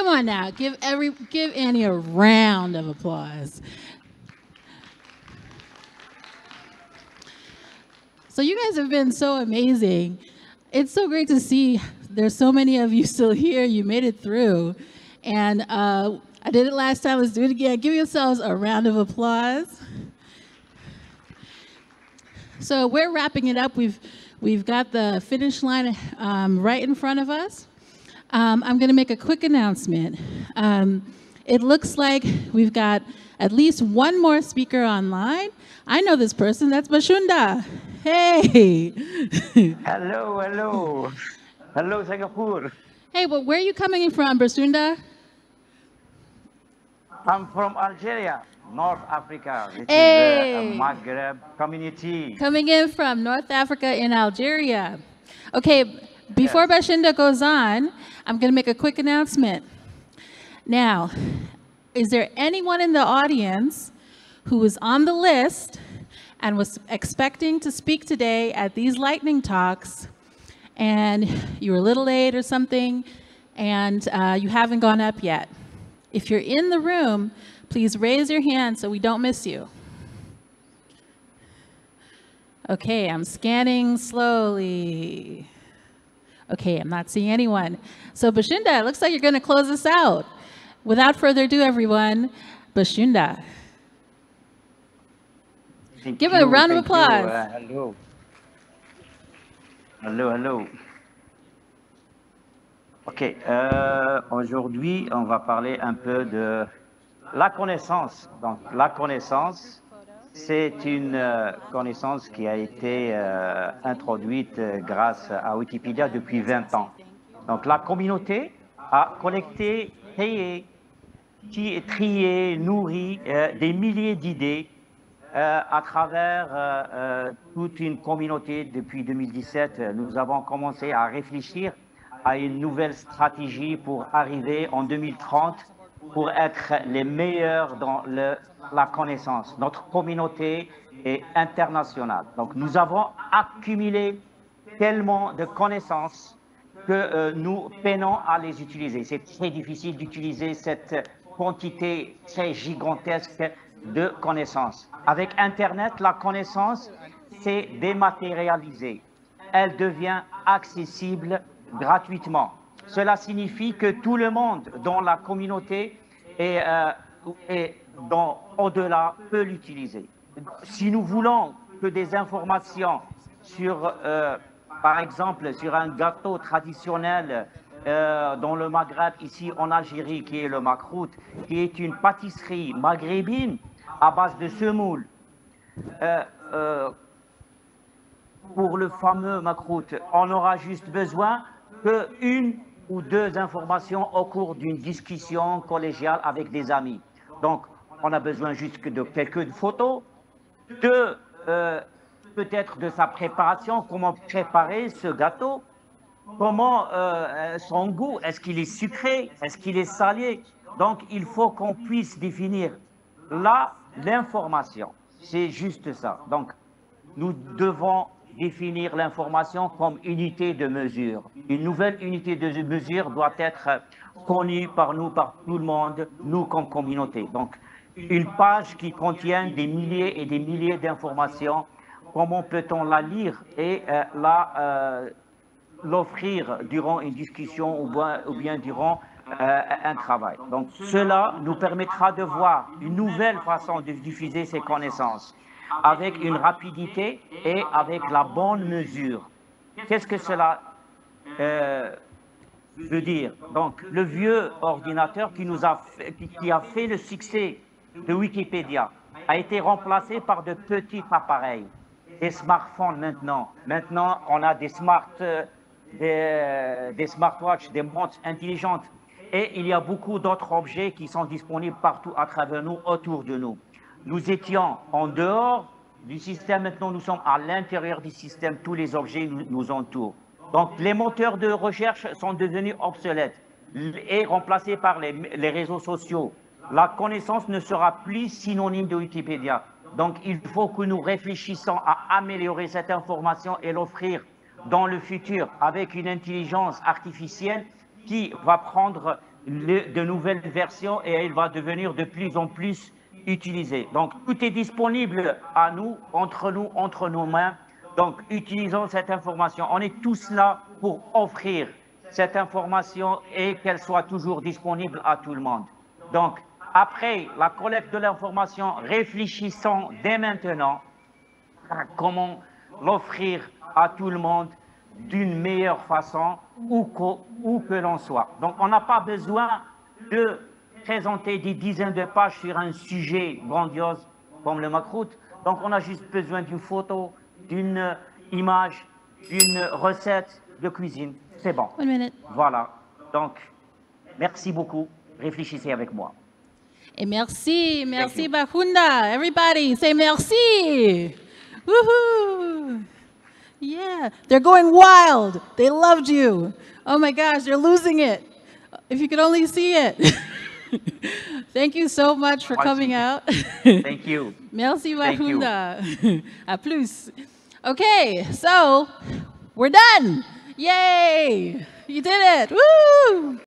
Come on now, give Annie a round of applause. So you guys have been so amazing. It's so great to see there's so many of you still here. You made it through. And I did it last time. Let's do it again. Give yourselves a round of applause. So we're wrapping it up. We've got the finish line right in front of us. I'm going to make a quick announcement. It looks like we've got at least one more speaker online. I know this person. That's Bashunda. Hey. Hello, hello. Hello, Singapore. Hey, well, where are you coming from, Bashunda? I'm from Algeria, North Africa. This Hey. is a Maghreb community. Coming in from North Africa in Algeria. Okay, before Bashunda goes on, I'm going to make a quick announcement. Now, is there anyone in the audience who was on the list and was expecting to speak today at these lightning talks, and you were a little late or something, and you haven't gone up yet? If you're in the room, please raise your hand so we don't miss you. Okay, I'm scanning slowly. Okay, I'm not seeing anyone. So Bashunda, it looks like you're going to close us out. Without further ado, everyone, Bashunda. Give it a round of applause. Hello. Hello, hello. OK, aujourd'hui, on va parler un peu de la connaissance. Donc, la connaissance, c'est une connaissance qui a été introduite grâce à Wikipédia depuis 20 ans. Donc, la communauté a collecté, créé, trié, nourri des milliers d'idées à travers toute une communauté. Depuis 2017, nous avons commencé à réfléchir à une nouvelle stratégie pour arriver en 2030 pour être les meilleurs dans la connaissance. Notre communauté est internationale. Donc, nous avons accumulé tellement de connaissances que nous peinons à les utiliser. C'est très difficile d'utiliser cette quantité très gigantesque de connaissances. Avec Internet, la connaissance s'est dématérialisée. Elle devient accessible gratuitement. Cela signifie que tout le monde dans la communauté et au-delà peut l'utiliser. Si nous voulons que des informations sur, par exemple, sur un gâteau traditionnel dans le Maghreb, ici en Algérie, qui est le makrout, qui est une pâtisserie maghrébine à base de semoule. Pour le fameux makrout, on aura juste besoin qu'une ou deux informations au cours d'une discussion collégiale avec des amis. Donc, on a besoin juste de quelques photos, peut-être de sa préparation, comment préparer ce gâteau, comment son goût, est-ce qu'il est sucré, est-ce qu'il est salé. Donc, il faut qu'on puisse définir l'information. C'est juste ça. Donc, nous devons définir l'information comme unité de mesure. Une nouvelle unité de mesure doit être connue par nous, par tout le monde, nous comme communauté. Donc, une page qui contient des milliers et des milliers d'informations, comment peut-on la lire et l'offrir durant une discussion ou bien durant un travail. Donc, cela nous permettra de voir une nouvelle façon de diffuser ces connaissances, avec une rapidité et avec la bonne mesure. Qu'est-ce que cela veut dire? Donc, le vieux ordinateur qui a fait le succès de Wikipédia a été remplacé par de petits appareils, des smartphones maintenant. Maintenant, on a des smartwatches, des montres intelligentes. Et il y a beaucoup d'autres objets qui sont disponibles partout à travers nous, autour de nous. Nous étions en dehors du système, maintenant nous sommes à l'intérieur du système, tous les objets nous entourent. Donc les moteurs de recherche sont devenus obsolètes et remplacés par les réseaux sociaux. La connaissance ne sera plus synonyme de Wikipédia. Donc il faut que nous réfléchissions à améliorer cette information et l'offrir dans le futur avec une intelligence artificielle qui va prendre de nouvelles versions et elle va devenir de plus en plus utilisée. Donc, tout est disponible à nous, entre nous-mêmes. Donc, utilisons cette information. On est tous là pour offrir cette information et qu'elle soit toujours disponible à tout le monde. Donc, après la collecte de l'information, réfléchissons dès maintenant à comment l'offrir à tout le monde d'une meilleure façon où que l'on soit. Donc, on n'a pas besoin de présenter des dizaines de pages sur un sujet grandiose comme le makrout. Donc, on a juste besoin d'une photo, d'une image, d'une recette de cuisine. C'est bon. 1 minute. Voilà. Donc, merci beaucoup. Réfléchissez avec moi. Et merci, merci you. Bakunda. Everybody say merci. Woohoo! Yeah, they're going wild. They loved you. Oh my gosh, they're losing it. If you could only see it. Thank you so much for coming out. Thank you. Merci Thank you. Bakunda. À plus. Okay, so we're done. Yay! You did it. Woo!